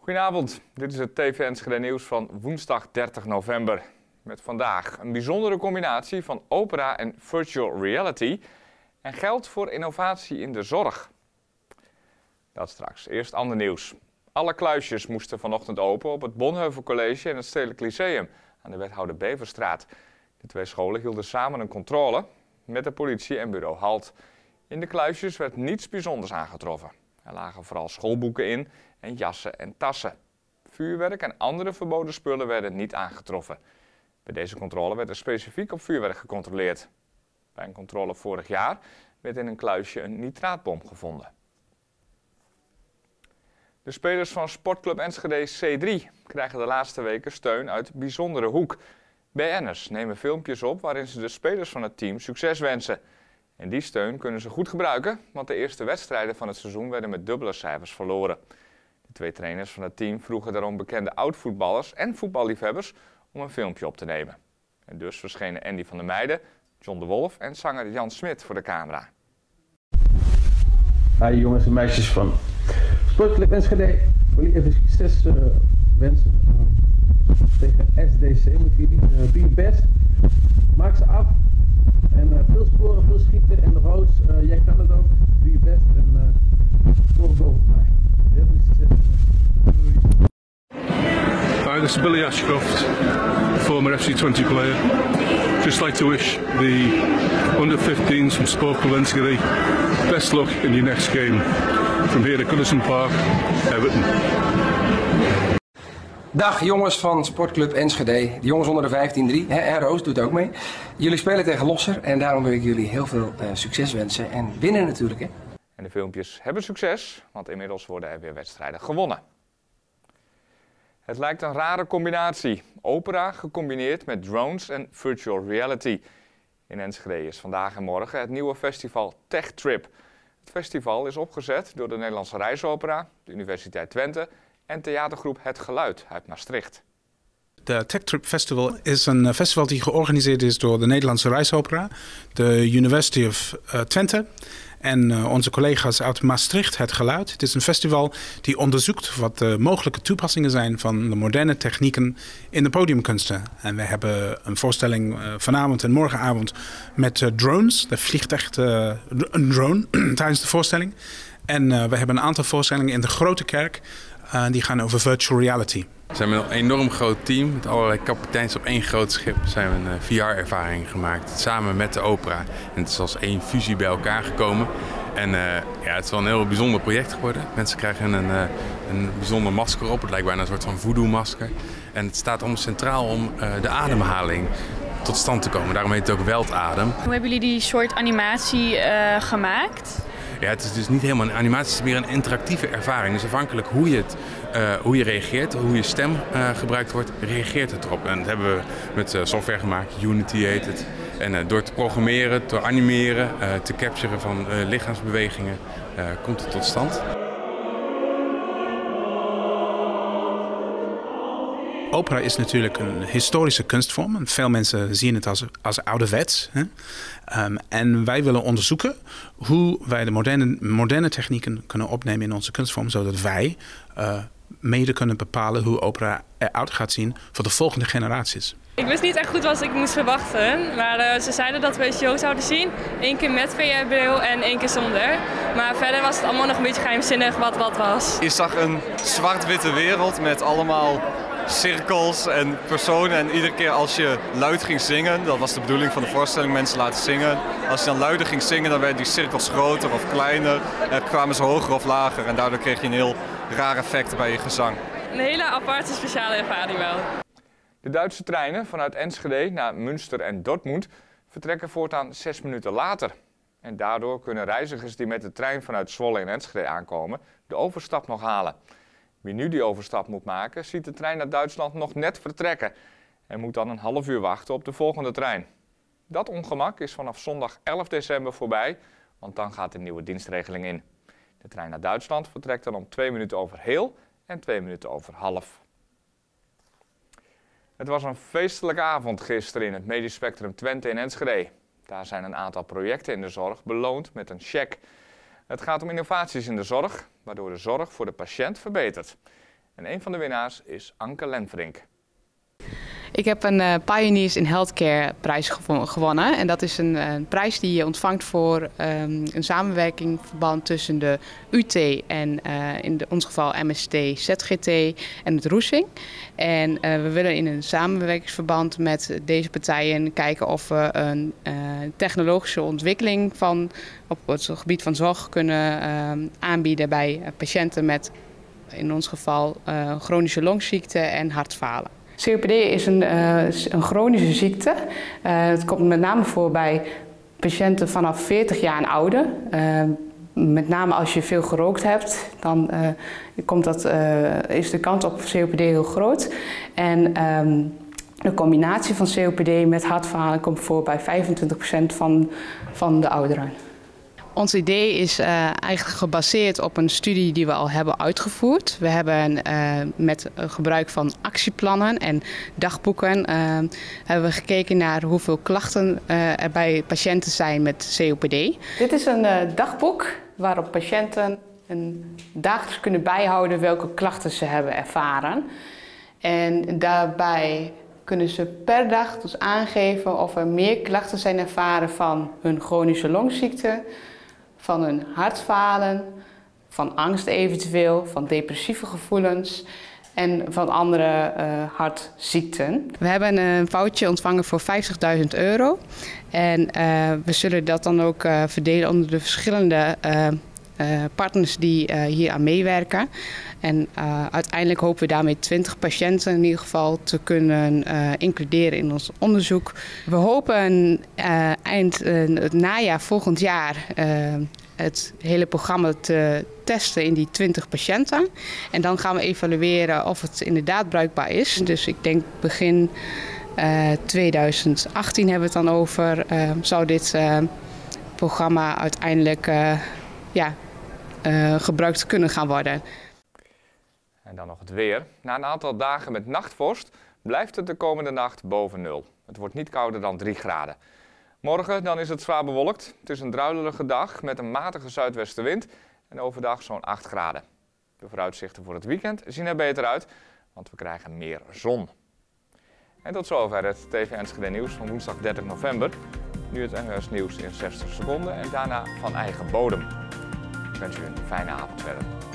Goedenavond, dit is het TV Enschede nieuws van woensdag 30 november. Met vandaag een bijzondere combinatie van opera en virtual reality en geld voor innovatie in de zorg. Dat straks. Eerst ander nieuws. Alle kluisjes moesten vanochtend open op het Bonheuvel College en het Stedelijk Lyceum aan de Wethouder Beverstraat. De twee scholen hielden samen een controle met de politie en bureau Halt. In de kluisjes werd niets bijzonders aangetroffen. Er lagen vooral schoolboeken in en jassen en tassen. Vuurwerk en andere verboden spullen werden niet aangetroffen. Bij deze controle werd er specifiek op vuurwerk gecontroleerd. Bij een controle vorig jaar werd in een kluisje een nitraatbom gevonden. De spelers van Sportclub Enschede C3 krijgen de laatste weken steun uit Bijzondere Hoek. BN'ers nemen filmpjes op waarin ze de spelers van het team succes wensen. En die steun kunnen ze goed gebruiken, want de eerste wedstrijden van het seizoen werden met dubbele cijfers verloren. De twee trainers van het team vroegen daarom bekende oud-voetballers en voetballiefhebbers om een filmpje op te nemen. En dus verschenen Andy van der Meijden, John de Wolf en zanger Jan Smit voor de camera. Hi jongens en meisjes van Sportclub Enschede. Ik wil jullie even succes wensen tegen SDC. Moet jullie doe je best. Maak ze af. En veel scoren, veel schieten. En Roos, jij kan het ook. Doe je best. En score goal voor mij. Heel veel succes. Doei. Hi, this is Billy Ashcroft, former FC20 player. Just like to wish the under-15s from Sportclub Enschede best luck in your next game. From here at Goodison Park, Everton. Dag jongens van Sportclub Enschede, de jongens onder de 15-3, en Roos doet ook mee. Jullie spelen tegen Losser en daarom wil ik jullie heel veel succes wensen en winnen natuurlijk. Hè? En de filmpjes hebben succes, want inmiddels worden er weer wedstrijden gewonnen. Het lijkt een rare combinatie. Opera gecombineerd met drones en virtual reality. In Enschede is vandaag en morgen het nieuwe festival Tech Trip. Het festival is opgezet door de Nederlandse Reisopera, de Universiteit Twente en theatergroep Het Geluid uit Maastricht. De Tech Trip Festival is een festival die georganiseerd is door de Nederlandse Reisopera, de University of Twente en onze collega's uit Maastricht, Het Geluid. Het is een festival die onderzoekt wat de mogelijke toepassingen zijn van de moderne technieken in de podiumkunsten. En we hebben een voorstelling vanavond en morgenavond met drones. Er vliegt echt een drone tijdens de voorstelling. En we hebben een aantal voorstellingen in de Grote Kerk. Die gaan over virtual reality. We zijn met een enorm groot team, met allerlei kapiteins op één groot schip, zijn we een VR-ervaring gemaakt, samen met de opera. En het is als één fusie bij elkaar gekomen. En het is wel een heel bijzonder project geworden. Mensen krijgen een bijzonder masker op, het lijkt bijna een soort van voodoo-masker. En het staat allemaal centraal om de ademhaling tot stand te komen. Daarom heet het ook Weltadem. Hoe hebben jullie die soort animatie gemaakt? Ja, het is dus niet helemaal een animatie, het is meer een interactieve ervaring. Dus afhankelijk hoe je reageert, hoe je stem gebruikt wordt, reageert het erop. En dat hebben we met software gemaakt, Unity heet het. En door te programmeren, te animeren, te capturen van lichaamsbewegingen, komt het tot stand. Opera is natuurlijk een historische kunstvorm en veel mensen zien het als ouderwets. Hè? En wij willen onderzoeken hoe wij de moderne technieken kunnen opnemen in onze kunstvorm, zodat wij mede kunnen bepalen hoe opera eruit gaat zien voor de volgende generaties. Ik wist niet echt goed wat ik moest verwachten, maar ze zeiden dat we een show zouden zien. 1 keer met VR-bril en 1 keer zonder. Maar verder was het allemaal nog een beetje geheimzinnig wat was. Je zag een zwart-witte wereld met allemaal cirkels en personen en iedere keer als je luid ging zingen, dat was de bedoeling van de voorstelling, mensen laten zingen. Als je dan luider ging zingen, dan werden die cirkels groter of kleiner, kwamen ze hoger of lager en daardoor kreeg je een heel raar effect bij je gezang. Een hele aparte speciale ervaring wel. De Duitse treinen vanuit Enschede naar Münster en Dortmund vertrekken voortaan 6 minuten later. En daardoor kunnen reizigers die met de trein vanuit Zwolle en Enschede aankomen de overstap nog halen. Wie nu die overstap moet maken, ziet de trein naar Duitsland nog net vertrekken en moet dan een half uur wachten op de volgende trein. Dat ongemak is vanaf zondag 11 december voorbij, want dan gaat de nieuwe dienstregeling in. De trein naar Duitsland vertrekt dan om 2 minuten over heel en 2 minuten over half. Het was een feestelijke avond gisteren in het Medisch Spectrum Twente in Enschede. Daar zijn een aantal projecten in de zorg beloond met een cheque. Het gaat om innovaties in de zorg, waardoor de zorg voor de patiënt verbetert. En een van de winnaars is Anke Lenfrink. Ik heb een Pioneers in Healthcare prijs gewonnen. En dat is een prijs die je ontvangt voor een samenwerkingverband tussen de UT en in ons geval MST, ZGT en het Roesing. En we willen in een samenwerkingsverband met deze partijen kijken of we een technologische ontwikkeling op het gebied van zorg kunnen aanbieden bij patiënten met in ons geval chronische longziekte en hartfalen. COPD is een chronische ziekte. Het komt met name voor bij patiënten vanaf 40 jaar en ouder. Met name als je veel gerookt hebt, dan is de kans op COPD heel groot. En de combinatie van COPD met hartfalen komt voor bij 25% van de ouderen. Ons idee is eigenlijk gebaseerd op een studie die we al hebben uitgevoerd. We hebben met gebruik van actieplannen en dagboeken hebben we gekeken naar hoeveel klachten er bij patiënten zijn met COPD. Dit is een dagboek waarop patiënten dagelijks kunnen bijhouden welke klachten ze hebben ervaren. En daarbij kunnen ze per dag dus aangeven of er meer klachten zijn ervaren van hun chronische longziekte, van hun hartfalen, van angst eventueel, van depressieve gevoelens en van andere hartziekten. We hebben een voucher ontvangen voor €50.000 en we zullen dat dan ook verdelen onder de verschillende partners die hier aan meewerken. En uiteindelijk hopen we daarmee 20 patiënten in ieder geval te kunnen includeren in ons onderzoek. We hopen eind het najaar volgend jaar het hele programma te testen in die 20 patiënten. En dan gaan we evalueren of het inderdaad bruikbaar is. Dus ik denk begin 2018 hebben we het dan over. Zou dit programma uiteindelijk gebruikt kunnen gaan worden. En dan nog het weer. Na een aantal dagen met nachtvorst blijft het de komende nacht boven 0. Het wordt niet kouder dan 3 graden. Morgen dan is het zwaar bewolkt. Het is een druilerige dag met een matige zuidwestenwind en overdag zo'n 8 graden. De vooruitzichten voor het weekend zien er beter uit, want we krijgen meer zon. En tot zover het TV Enschede nieuws van woensdag 30 november. Nu het NOS nieuws in 60 seconden en daarna van eigen bodem. Ik wens u een fijne avond verder.